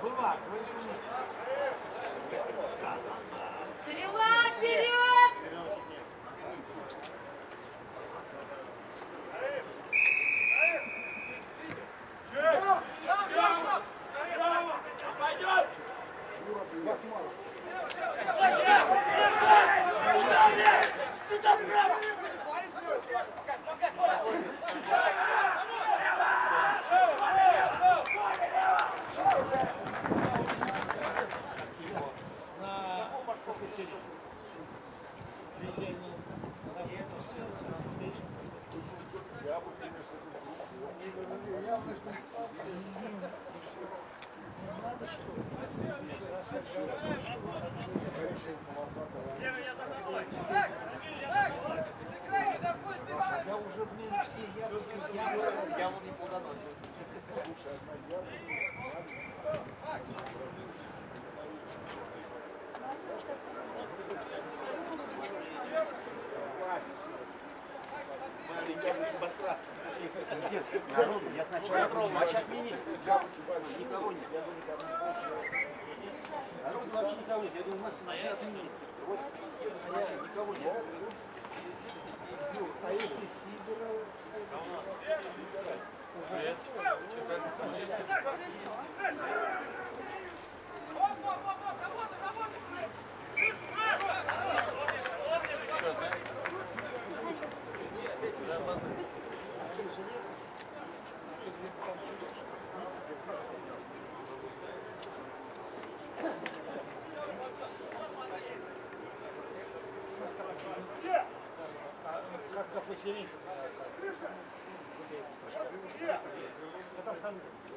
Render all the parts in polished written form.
Стрела вперед! Пойдет! Сюда право! Я уже, блин, все я он не плодоносил. Народу, я сначала пробовал, матч отменил. Никого нет. Народу вообще никого нет. Я думаю, матч сначала отменил. Вот никого нет. А если Сидоров? Привет. Как кафе Сирень? Там сам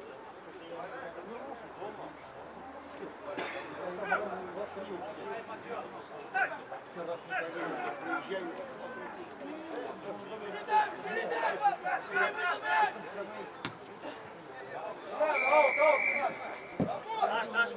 раз приезжаю. Наш.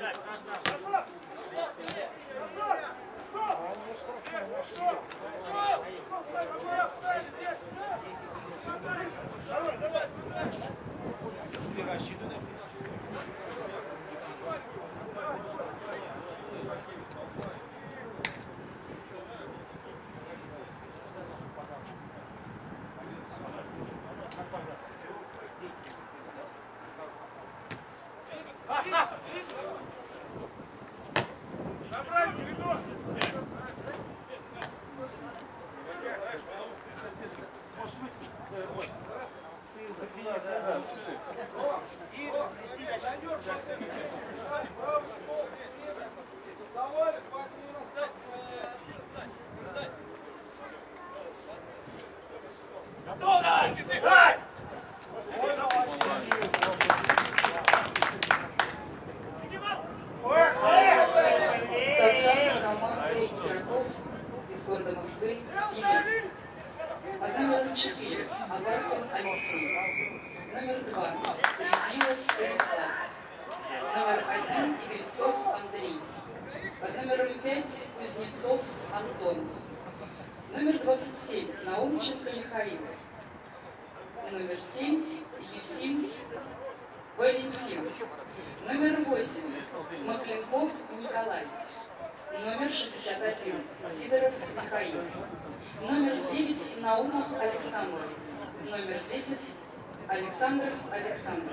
Состав команды игроков из города Москвы Филипп. Под номером 4 Аваркин Алексей. Номер 2 Редилов Станислав. Номер 1 Игрецов Андрей. Под номером 5 Кузнецов Антон. Номер 27 Наумченко Михаил. Номер 7 Юсин Валентин. Номер 8 Маклинков Николай. Номер 61 Сидоров Михаил. Номер 9 Наумов Александр. Номер 10 Александров Александр.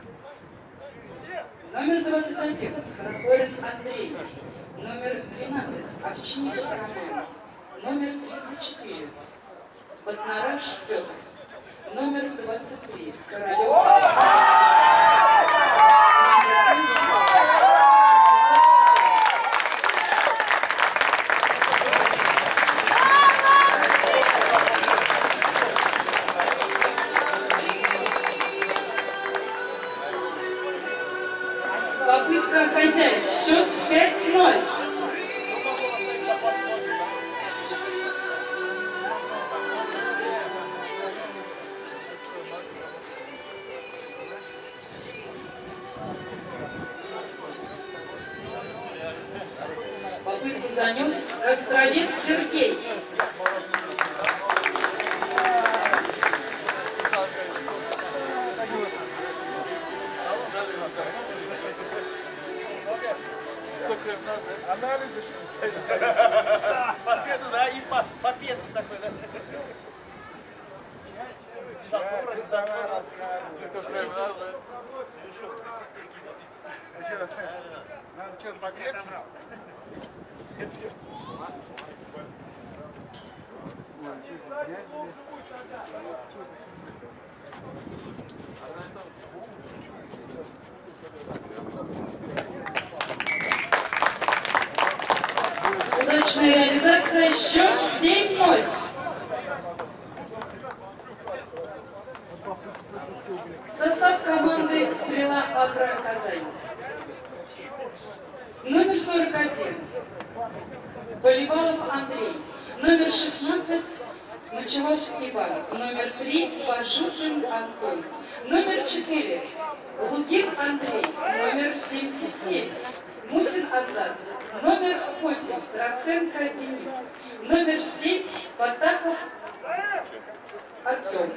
Номер 21 Хорохорин Андрей. Номер 12 Овчинников Роман. Номер 34 Батнараш Петр. Номер 23 Королев. Попытка хозяев. Счет 5-0. Попытку занес Костровец Сергей. да, и по петке такой, да. Затора. Надо что-то покрепче. Удачная реализация, счет 7-0. Состав команды «Стрела Агро Казань». Номер 41 Поливалов Андрей. Номер 16 Мочалов Иван. Номер 3 Пашутин Антон. Номер 4 Лугин Андрей. Номер 77 Мусин Азат. Номер 8 Троценко Денис. Номер 7 Потахов Артем.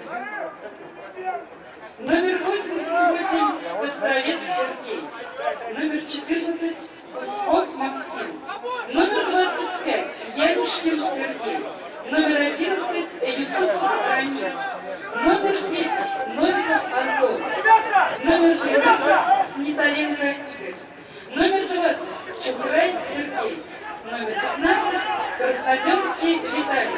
Номер 88 Костровец Сергей. Номер 14 Усков Максим. Номер 25 Янюшкин Сергей. Номер 11 Юсупов Рамиль. Номер 10 Новиков Антон. Номер 12 Снизаленко Игорь. Номер 20 Чухрай Сергей. Номер 15 Краснодемский Виталий.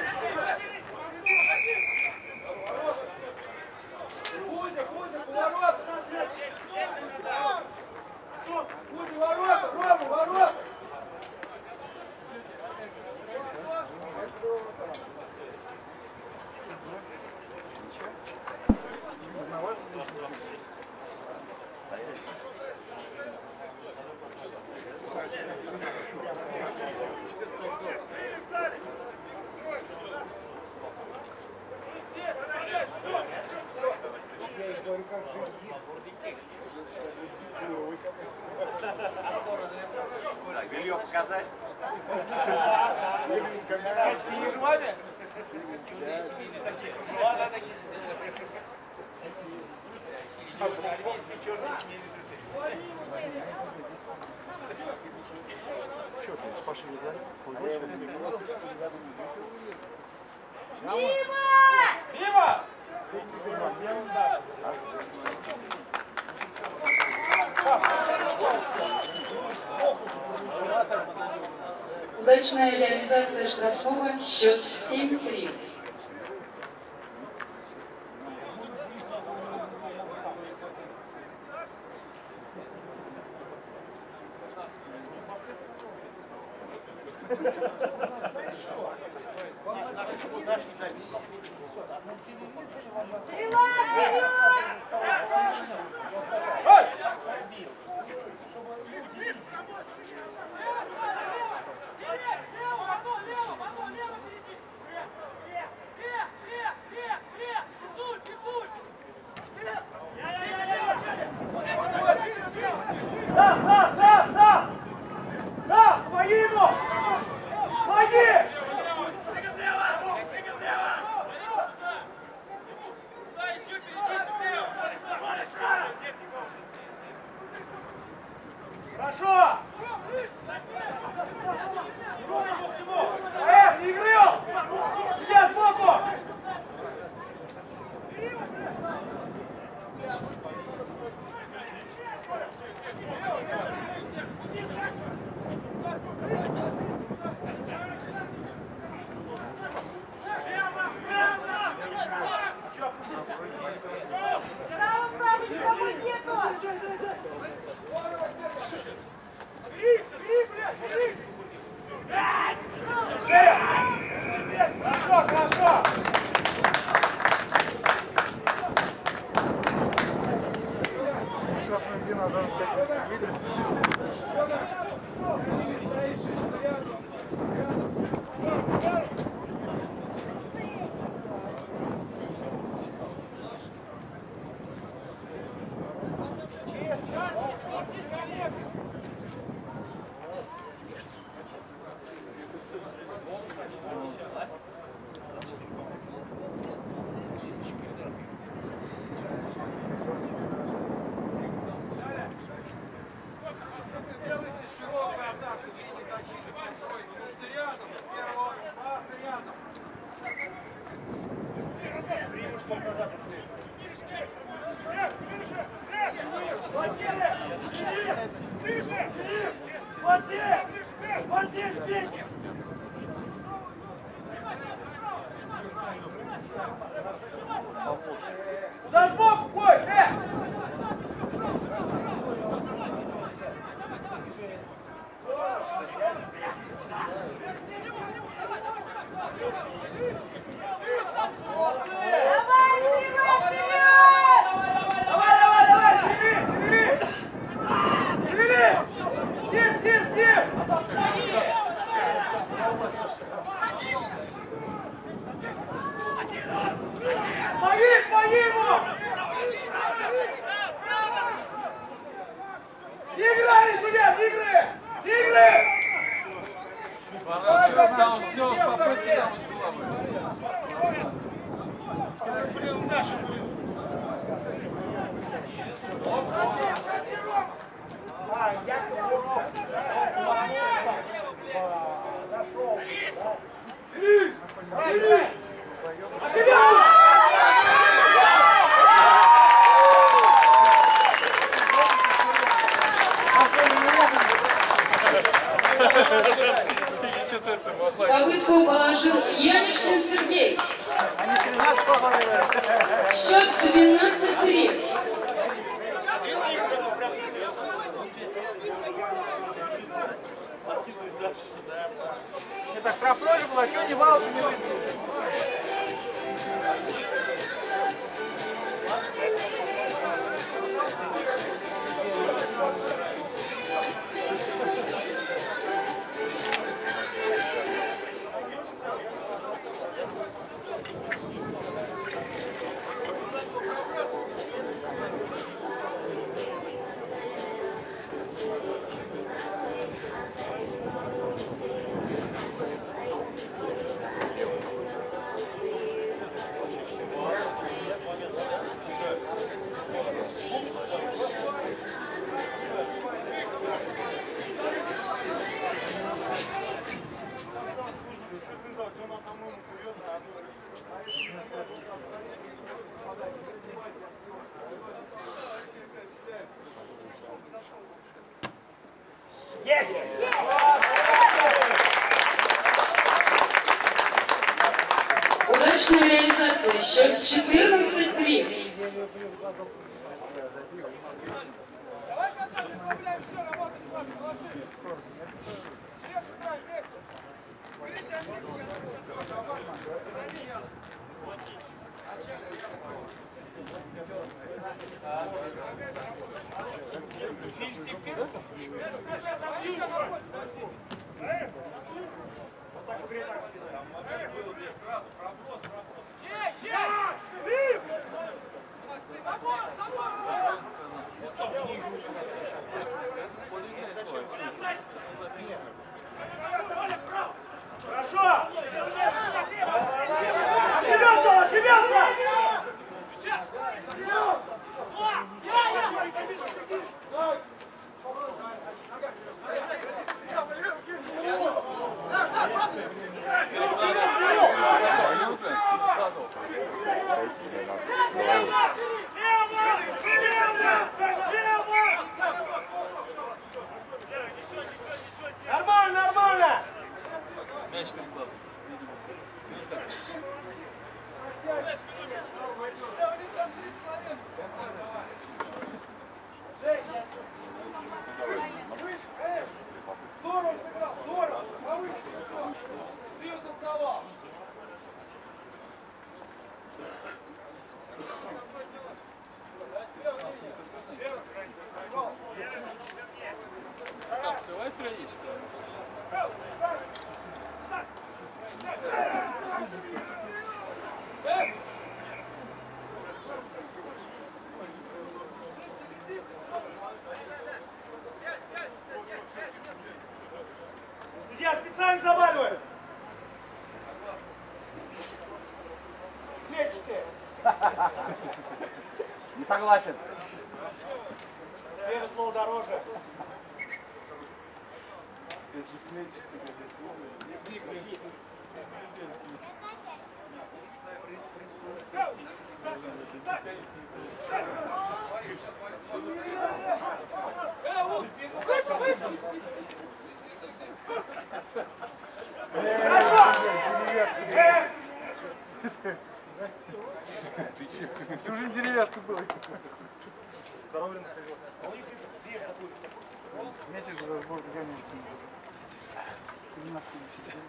Белье показать? Синие жвами? Мимо! Удачная реализация штрафного, счет 7-3. Стрела вперед! Сам! Помоги ему! Помоги! Хорошо! Не играл! Я сбоку! сколько назад ушли. Куда сбоку ходишь, Помоги ему! Играй, судья, игры! Игры! Там все, попытки там блин, наши были. Попытку положил Яничкин Сергей. Счет 12-3. Не так прошлой же было, что не вал, не выйдет. Есть! Удачная реализация. Счет 14-3. Хорошо! Ошибется! Ошибется! Нормально, нормально! Мяч переклад. Здорово сыграл, здорово! Повыше! Ты ее создавал! Давай периодически. Я специально заваливаю! Меч ты! Не согласен. Первое слово дороже. Ты уже деревяшка был. Здоровье находил. А у них дверь такую же. Вместе же за сборку гонять. Ты нахуй.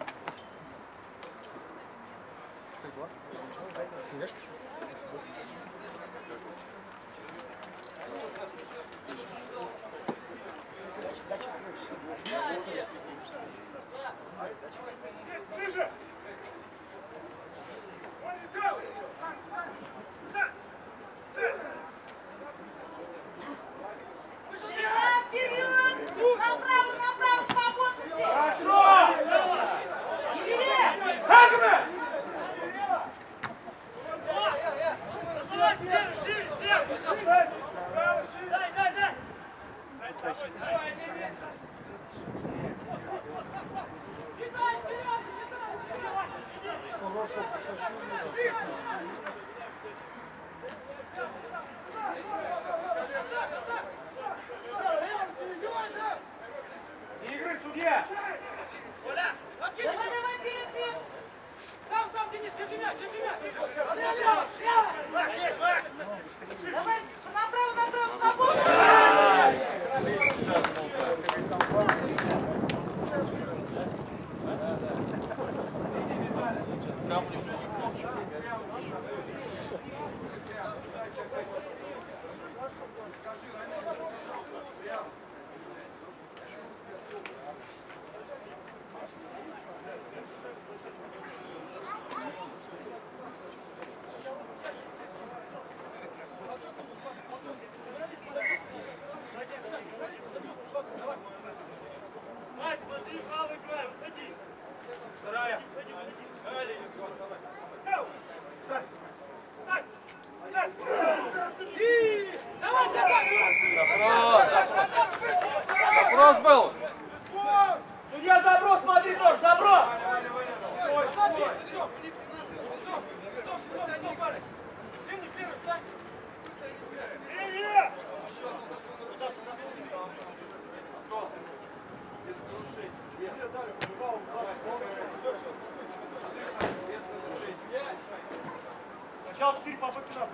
Тележка? Направо, свободно здесь! Хорошо! Юрий! Нажимай! Игры, судья! Давай, давай, вперед, вперед! Сам, Денис, держи мяч, держи мяч! Давай, направо, свободно! Заброс был! Судья, заброс, смотри тоже, заброс! Сначала 4 попытки надо.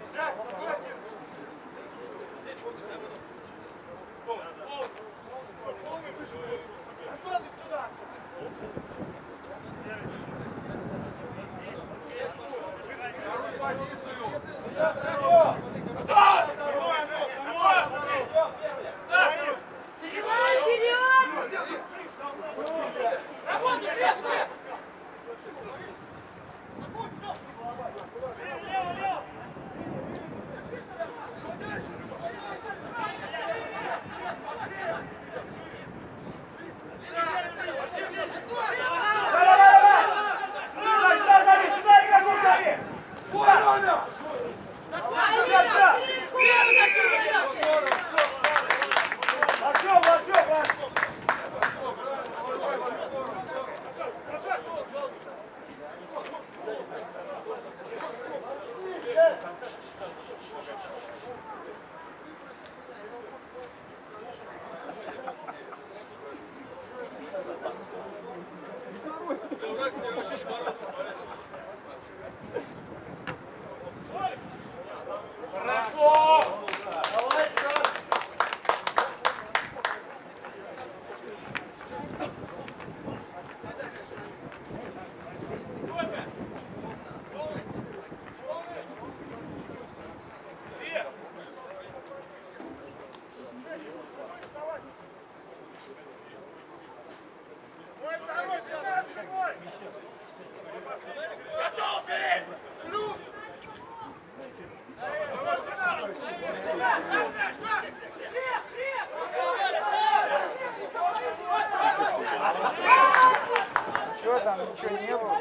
Хорошо! Давай, брат! Что там, ничего не было?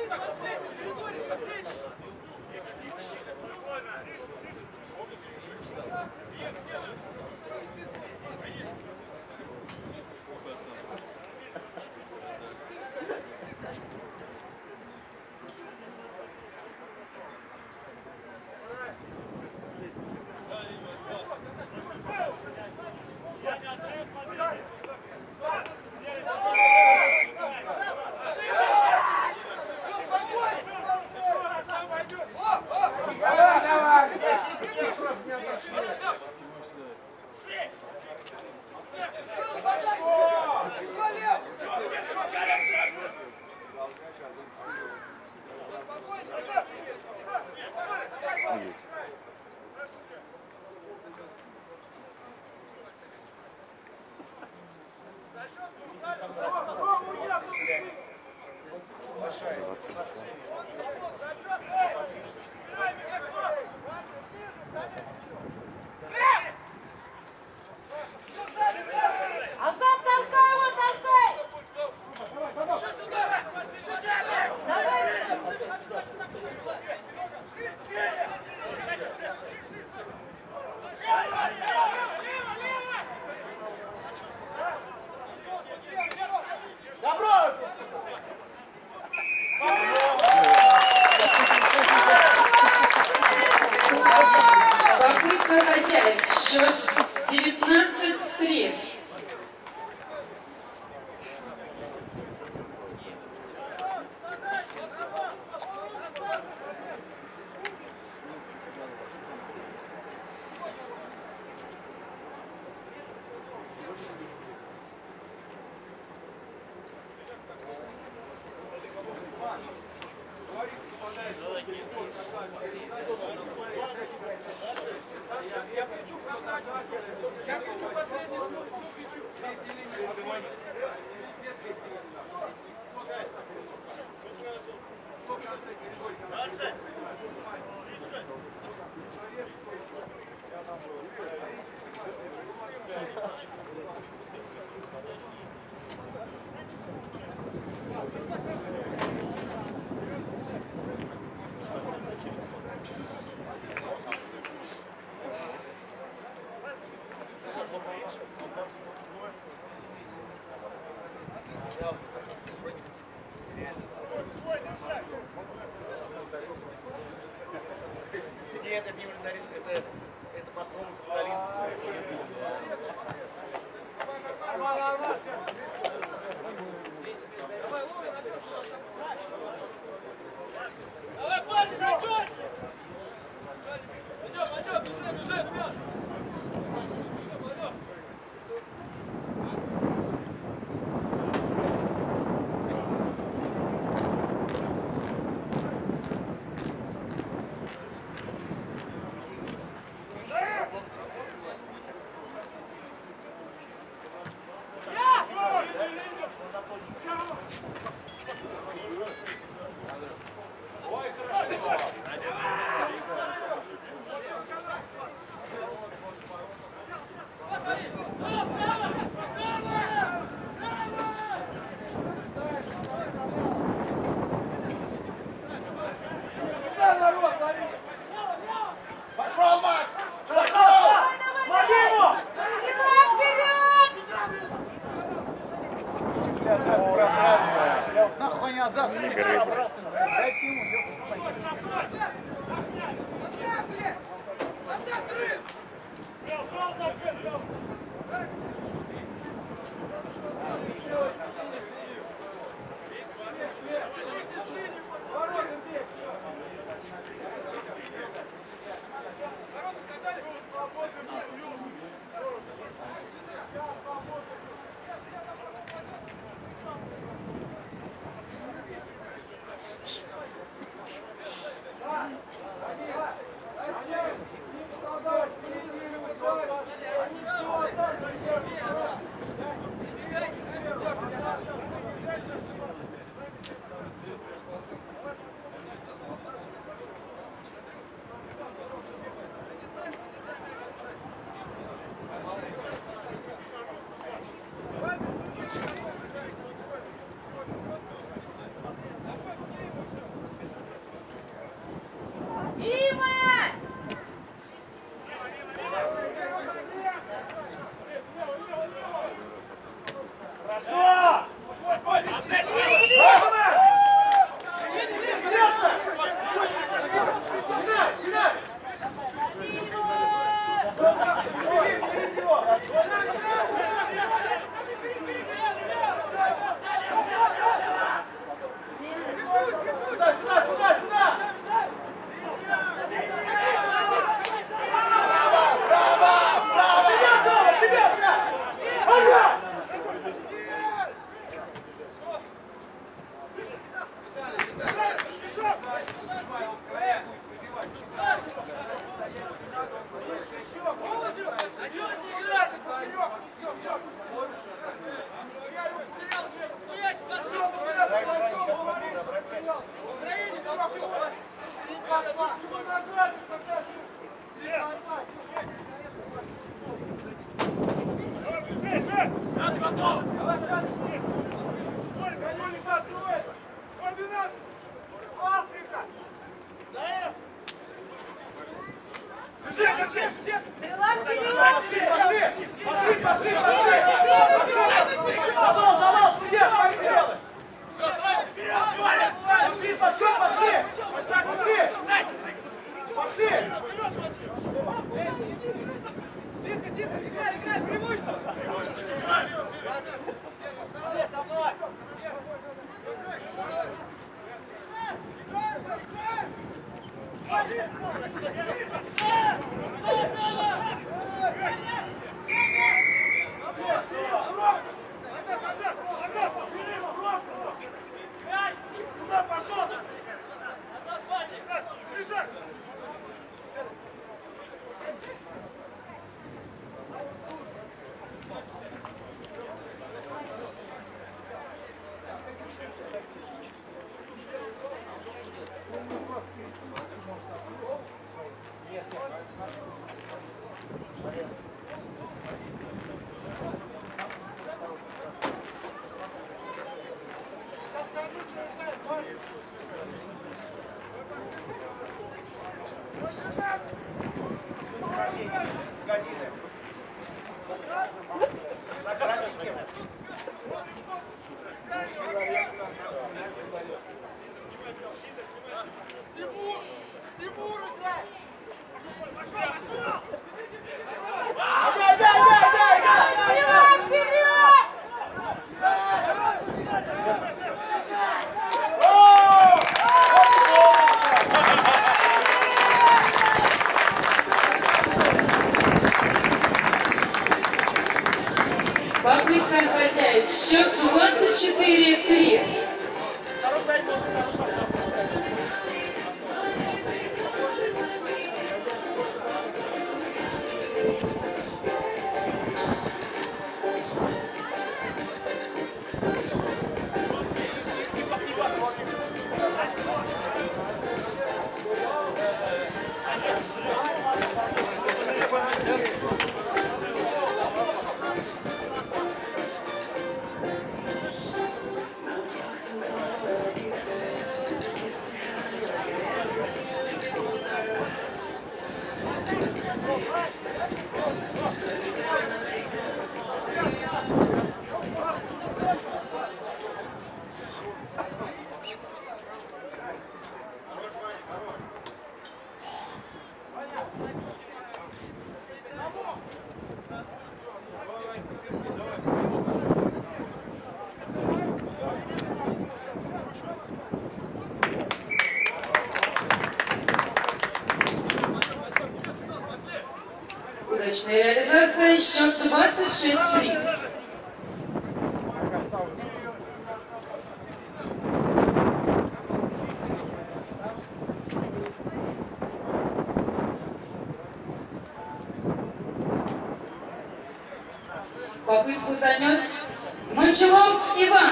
Азат, толкай его, толкай! Давайте! Попытка хозяев. Счет 19-3. Я кричу последний слов, все кричу. Где это не ультаризм, это патрон капитализма. Давай, парни, зайдешь! Пойдем, пойдем, бежим, бежим, ребят! Попытка хозяев. Счет 24-3. Удачная реализация. Счет 26-3. Попытку занес Мочелов Иван.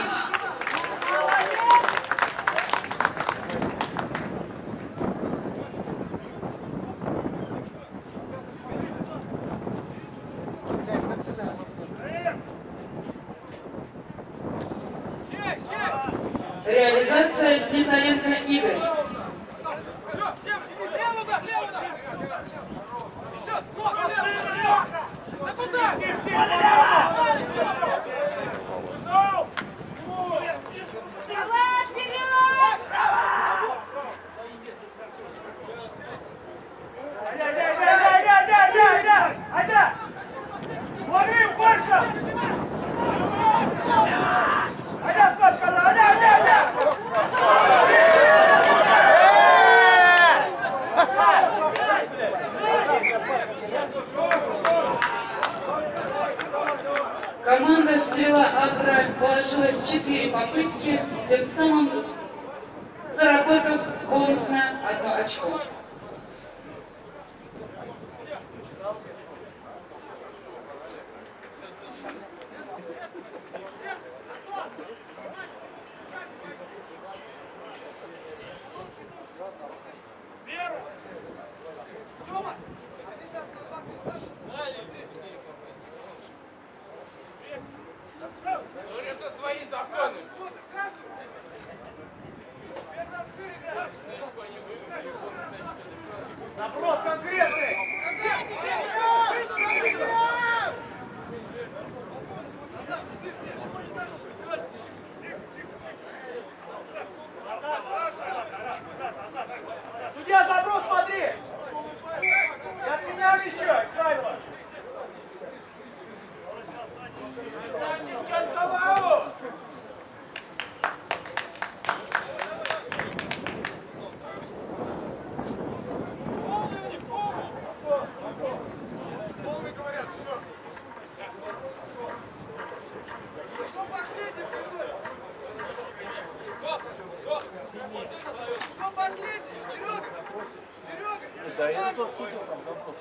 Реализация Снизаренко Игорь. Команда «Стрела Агро» положила 4 попытки, тем самым заработав бонусное 1 очко. Вера! Да, я тоже судил там вопрос.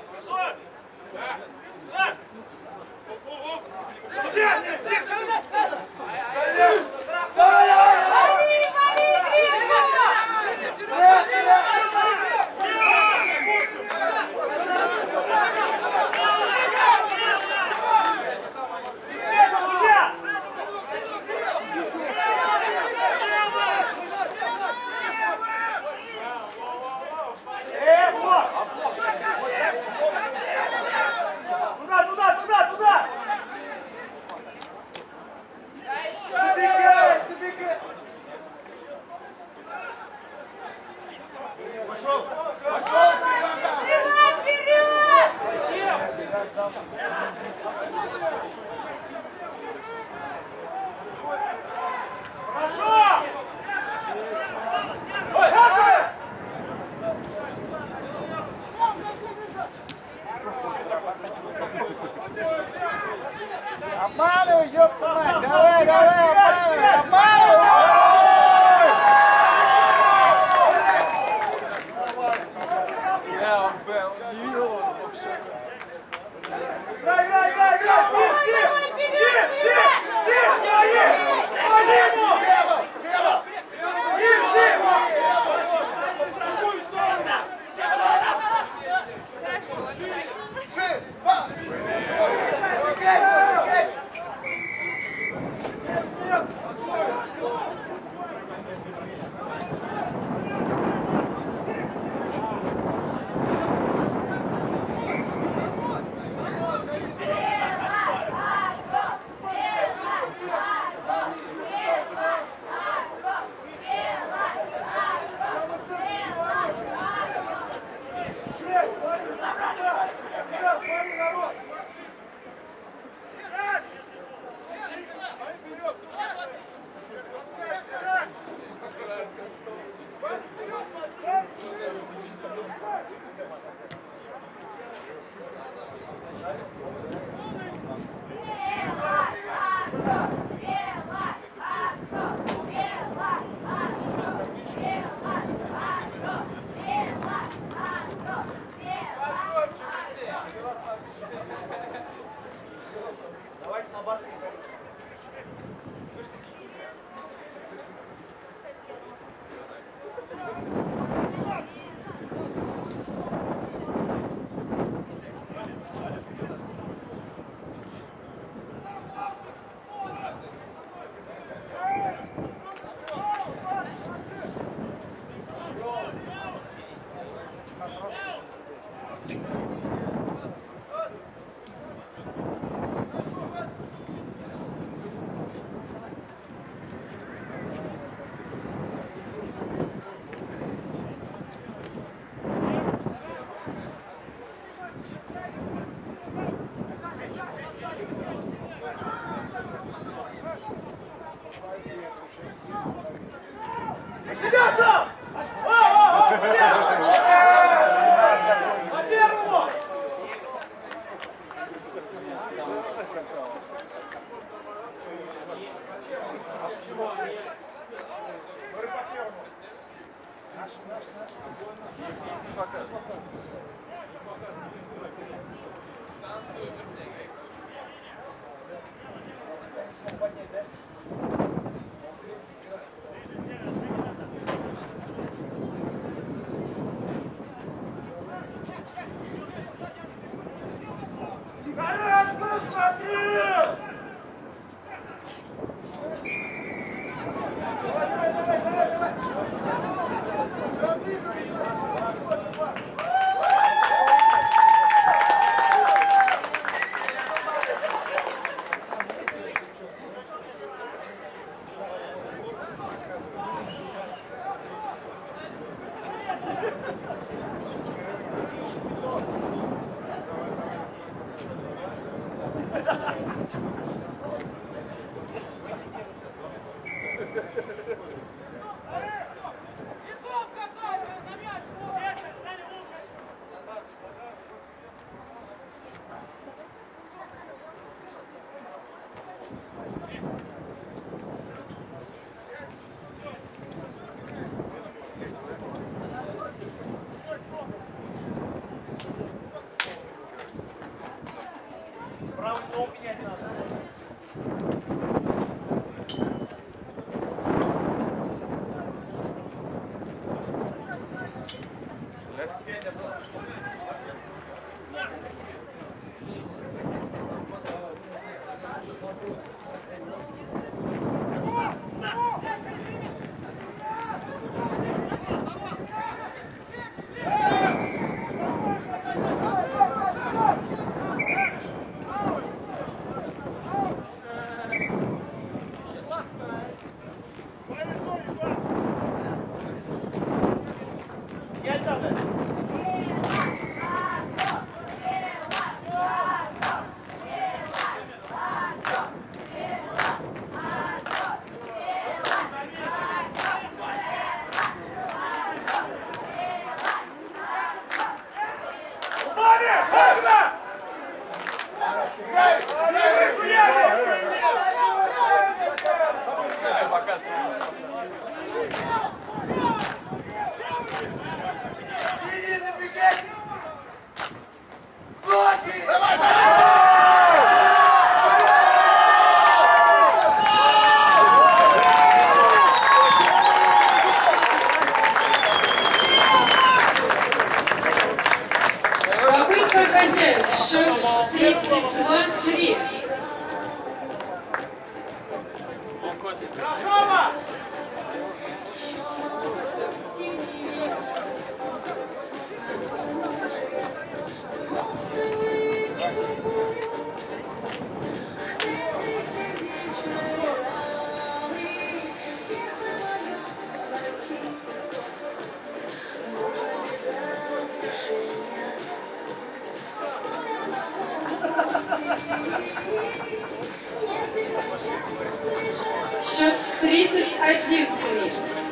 Обманывай, ёпта мать! Давай, давай, обманывай! Обманывай! Он не видел вас вообще. Играй! Ребята! По первому! Менять надо. Попытка хозяев. Счет 32-3. Счет 31-3.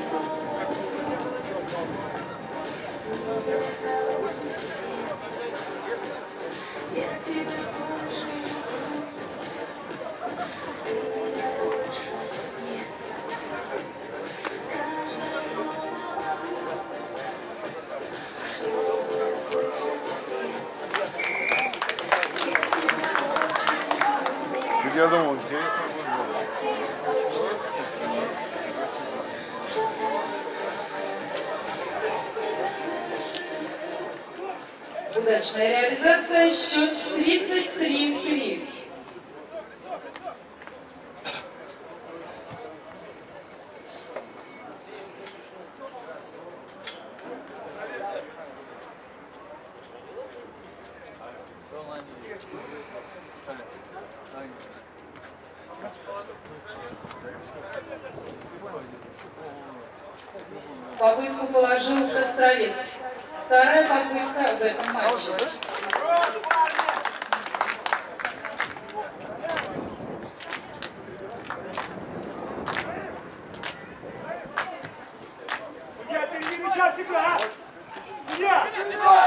Я думал, интересно будет. Удачная реализация. Счет 33-3. Попытку положил Костровец. Вторая попытка в этом матче. Судья, впереди мяча всегда! Судья!